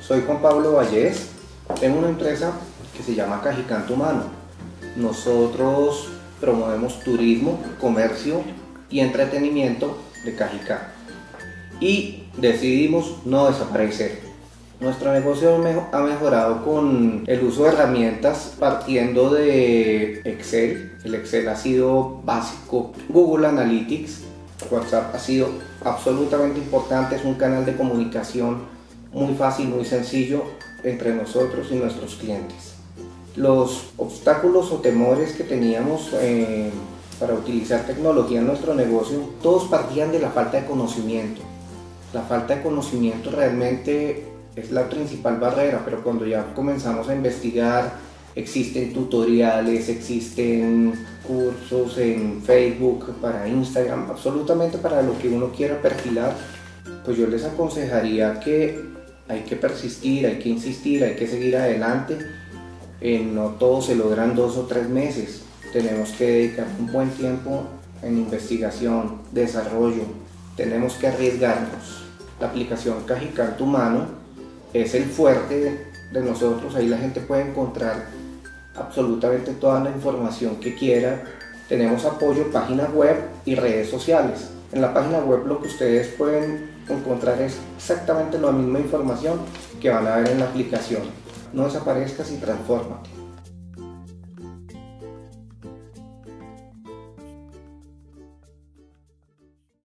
soy Juan Pablo Vallés, tengo una empresa que se llama Cajicanto Humano. Nosotros promovemos turismo, comercio y entretenimiento de Cajicá y decidimos no desaparecer. Nuestro negocio ha mejorado con el uso de herramientas partiendo de Excel. El Excel ha sido básico, Google Analytics, WhatsApp ha sido absolutamente importante, es un canal de comunicación muy fácil, muy sencillo entre nosotros y nuestros clientes. Los obstáculos o temores que teníamos para utilizar tecnología en nuestro negocio, todos partían de la falta de conocimiento. La falta de conocimiento realmente es la principal barrera, pero cuando ya comenzamos a investigar, existen tutoriales, existen cursos en Facebook, para Instagram, absolutamente para lo que uno quiera perfilar, pues yo les aconsejaría que hay que persistir, hay que insistir, hay que seguir adelante. No todo se logra en 2 o 3 meses. Tenemos que dedicar un buen tiempo en investigación, desarrollo. Tenemos que arriesgarnos. La aplicación Cajicanto Humano es el fuerte de nosotros. Ahí la gente puede encontrar absolutamente toda la información que quiera. Tenemos apoyo, página web y redes sociales. En la página web lo que ustedes pueden encontrar es exactamente la misma información que van a ver en la aplicación. No desaparezcas y transfórmate.